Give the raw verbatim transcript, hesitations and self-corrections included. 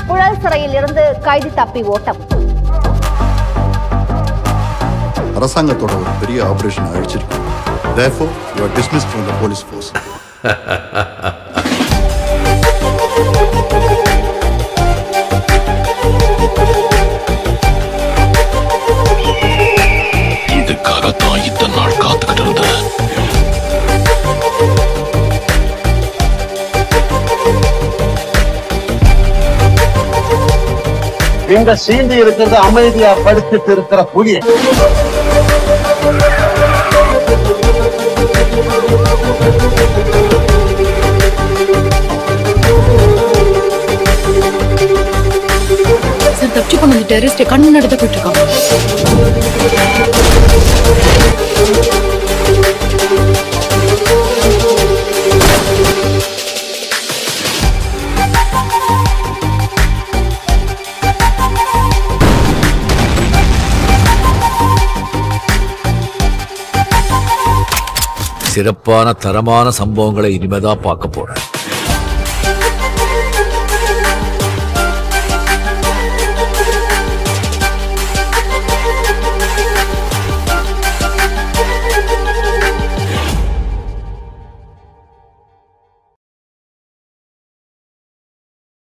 புழல் சிறையில் இருந்து கைதி தப்பி ஓட்டம். அரசாங்கத்தோட ஒரு பெரிய ஆபரேஷன் அழிச்சிருக்கு. Therefore, you are dismissed from the police force. இதுக்காக தான் இத்தனை நாள் காத்துக்கிட்டு இருந்தேன். இங்க சீண்டி இருக்கிறது அமைதியா படுத்துட்டு இருக்கிற புலி. சார் தப்பிச்சு கொண்டு வந்து டெரரிஸ்ட் கண்ணு நடத்த போயிட்டு இருக்காங்க. சிறப்பான தரமான சம்பவங்களை இனிமேதான் பார்க்க போறேன்.